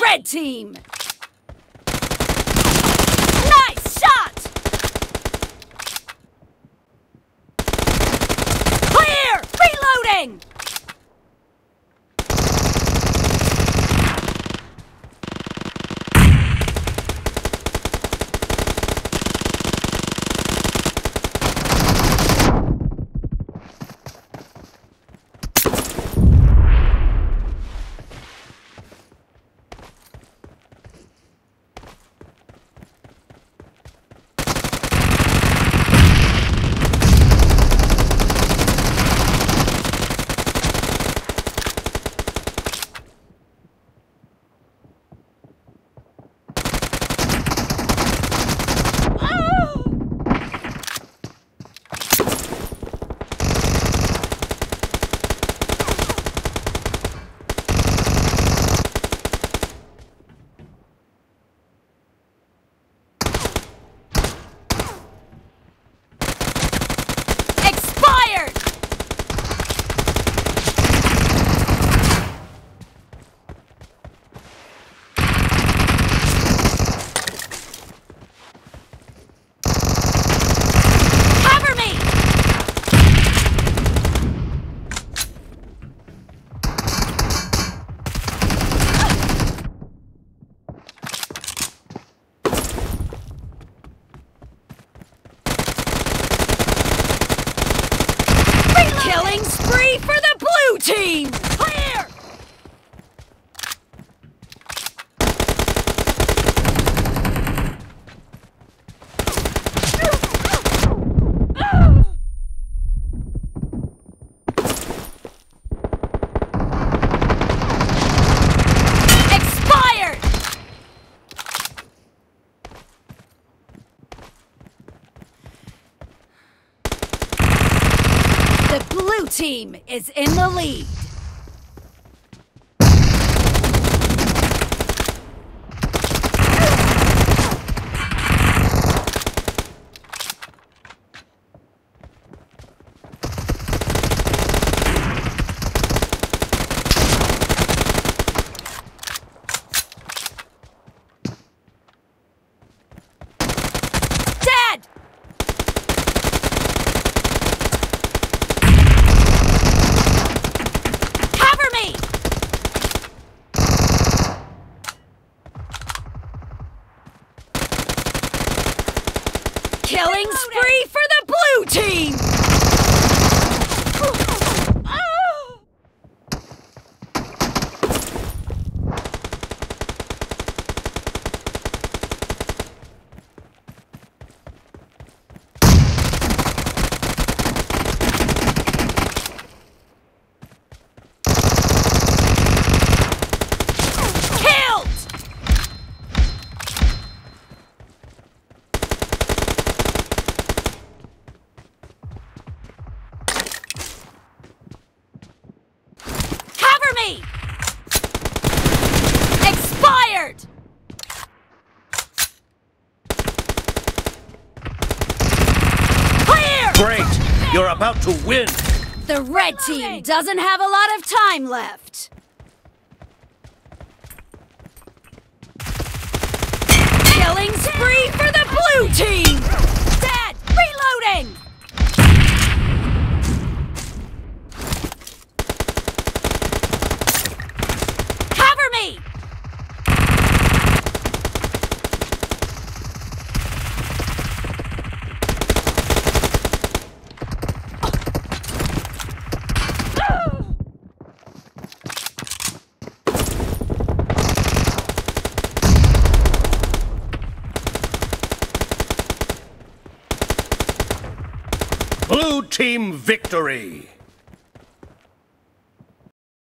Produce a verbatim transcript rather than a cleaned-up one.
red team! Nice shot! Clear! Reloading! Killing spree for the blue team! Clear! Expired! The blue team is in the lead. Dead! Killing spree for the blue team! Expired! Clear! Great! You're about to win! The red team doesn't have a lot of time left. Killing spree for the blue team! Dead! Reloading! Blue team victory!